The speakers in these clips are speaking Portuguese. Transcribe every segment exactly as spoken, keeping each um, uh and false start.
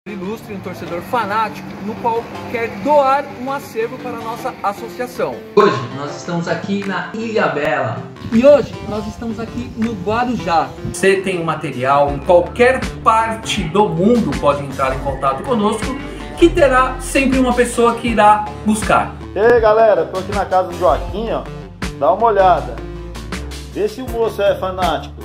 Ilustre, um torcedor fanático, no qual quer doar um acervo para a nossa associação. Hoje nós estamos aqui na Ilhabela. E hoje nós estamos aqui no Guarujá. Você tem um material em qualquer parte do mundo, pode entrar em contato conosco, que terá sempre uma pessoa que irá buscar. E aí galera, tô aqui na casa do Joaquim, ó. Dá uma olhada. Vê se o moço é fanático.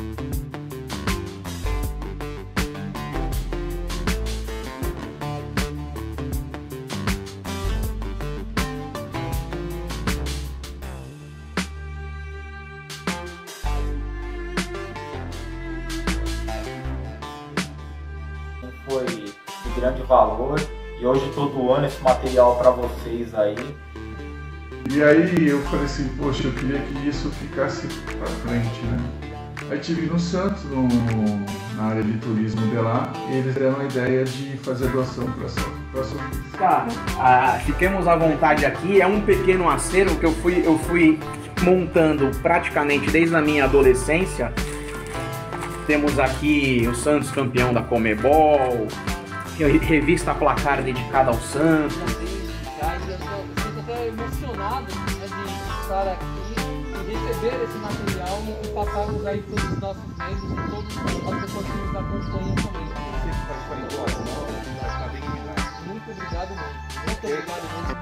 Foi de grande valor e hoje estou doando esse material para vocês aí. E aí eu falei assim, poxa, eu queria que isso ficasse para frente, né? Aí tive no Santos, no, na área de turismo de lá, e eles deram a ideia de fazer doação para a Sofia. Tá, ah, fiquemos à vontade aqui, é um pequeno acervo que eu fui, eu fui montando praticamente desde a minha adolescência. Temos aqui o Santos campeão da Comebol, revista Placar dedicada ao Santos. Eu estou até emocionado, né, de estar aqui e receber esse material e passarmos aí todos os nossos membros e todas as pessoas que nos acompanham também. Muito obrigado mesmo. Muito obrigado mesmo.